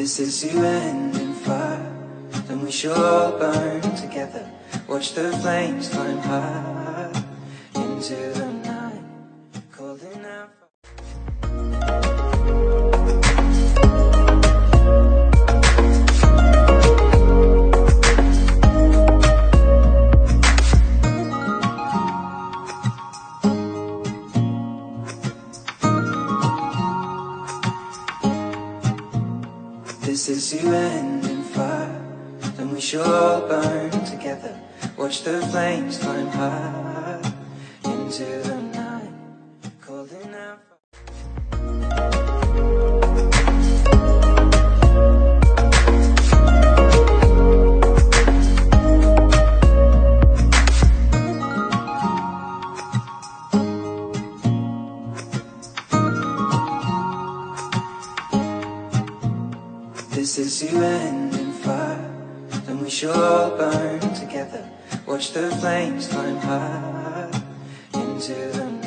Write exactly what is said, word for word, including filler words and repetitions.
This is you ending fire, then we shall all burn together. Watch the flames climb high into the night, calling out. This is you ending fire, then we shall all burn together. Watch the flames climb high into the night, calling out. This is you ending fire, then we shall all burn together. Watch the flames climb high into the night.